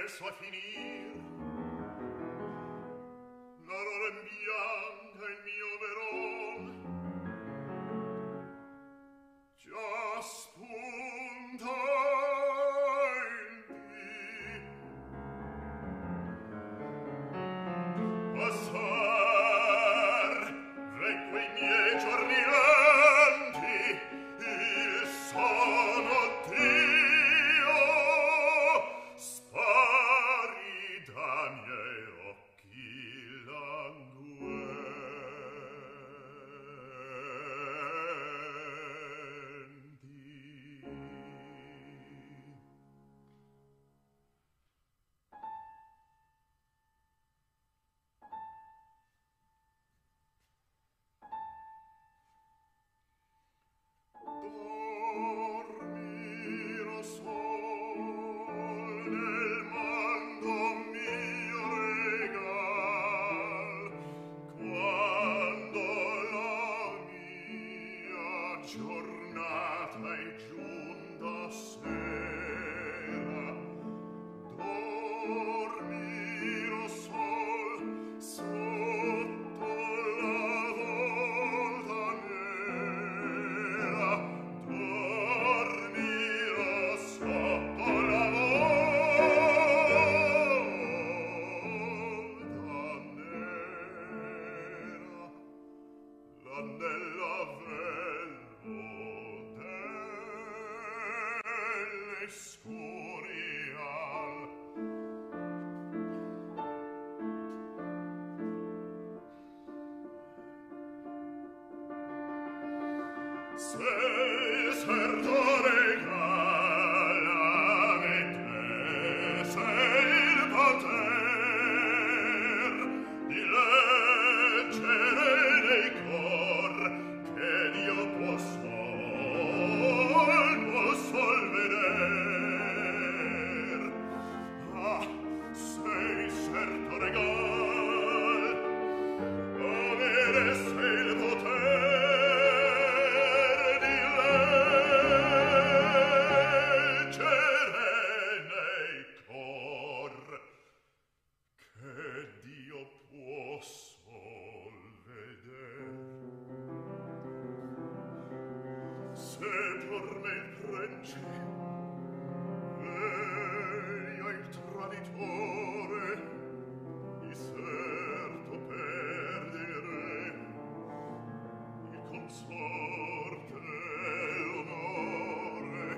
presso a finir. L'aurora imbianca il mio verol, già spunta in dì. Passar vecque i miei giorni lenti, il sono Dio spari da miei occhi dormiro sol nel mondo mio regal, quando la mia giornata è giunta sera. Dormiro sol sotto la volta nera, dormiro sotto la volta nera, l'annella vello delle scurial. Sei certo regala me te, sei il poter di leggere nei cor che Dio può sol veder. Ah, sei certo regal, avere sei il poter di leggere nei cor che Dio può sol veder. Se per me il preggi, veia il traditore, di certo perdere il consorte e l'onore.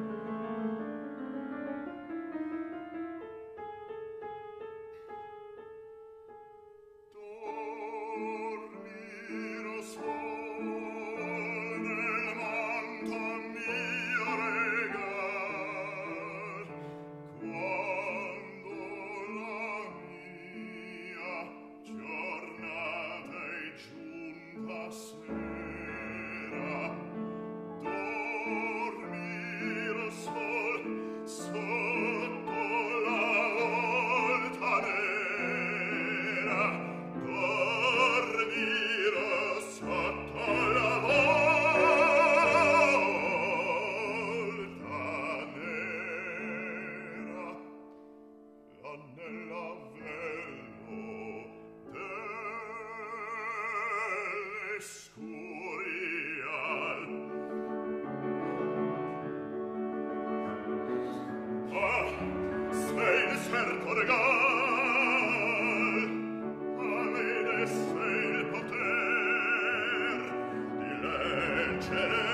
Dormiro sol nel manto mio regal, quando la mia giornata è giunta sera. Dormiro sol sotto la volta nera, dormiro sotto la volta nera, l'annella vello delle scurial. Ah, sei di certo regal, avete sei il poter di leggere